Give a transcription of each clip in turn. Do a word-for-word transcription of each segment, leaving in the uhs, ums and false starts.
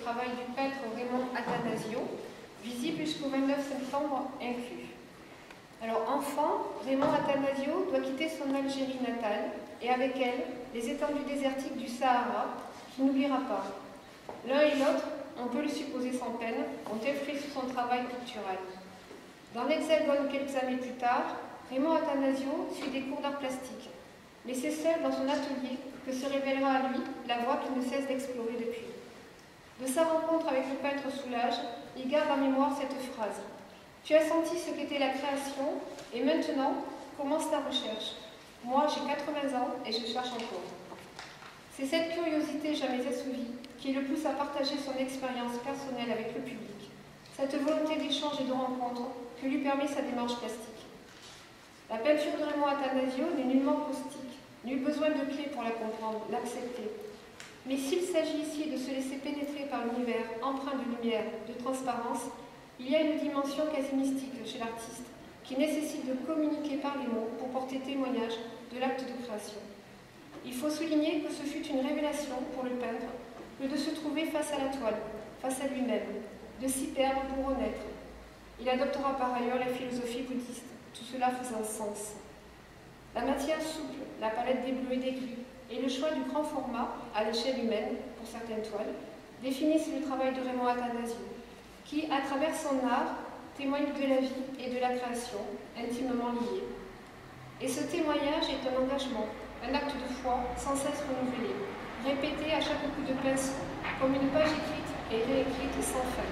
travail du peintre Raymond Attanasio, visible jusqu'au vingt-neuf septembre inclus. Alors, enfant, Raymond Attanasio doit quitter son Algérie natale et avec elle, les étendues désertiques du Sahara, qu'il n'oubliera pas. L'un et l'autre, on peut le supposer sans peine, ont influé sur son travail pictural. Dans l'Hexagone quelques années plus tard, Raymond Attanasio suit des cours d'art plastique, mais c'est seul dans son atelier que se révélera à lui la voie qu'il ne cesse d'explorer depuis. De sa rencontre avec le peintre Soulages, il garde en mémoire cette phrase. Tu as senti ce qu'était la création, et maintenant, commence ta recherche. Moi, j'ai quatre-vingts ans et je cherche encore. C'est cette curiosité jamais assouvie qui le pousse à partager son expérience personnelle avec le public, cette volonté d'échange et de rencontre que lui permet sa démarche plastique. La peinture de Raymond Attanasio n'est nullement caustique, nul besoin de clé pour la comprendre, l'accepter. Mais s'il s'agit ici de se laisser pénétrer par l'univers empreint de lumière, de transparence, il y a une dimension quasi mystique chez l'artiste qui nécessite de communiquer par les mots pour porter témoignage de l'acte de création. Il faut souligner que ce fut une révélation pour le peintre que de se trouver face à la toile, face à lui-même, de s'y perdre pour renaître. Il adoptera par ailleurs la philosophie bouddhiste, tout cela faisant sens. La matière souple, la palette des bleus et des gris, et le choix du grand format, à l'échelle humaine, pour certaines toiles, définissent le travail de Raymond Attanasio, qui, à travers son art, témoigne de la vie et de la création, intimement liés. Et ce témoignage est un engagement, un acte de foi sans cesse renouvelé, répété à chaque coup de pinceau, comme une page écrite et réécrite sans fin.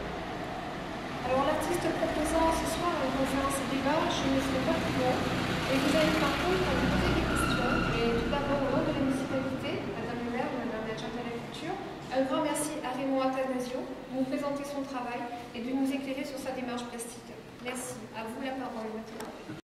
Alors l'artiste proposant ce soir une conférence et débat, je ne serai pas plus long, et vous allez par contre vous poser des questions, et tout d'abord au nom de la municipalité, Madame le maire, Madame l'adjointe à la culture, un grand merci à Raymond Attanasio de nous présenter son travail et de nous éclairer sur sa démarche plastique. Merci. À vous la parole maintenant.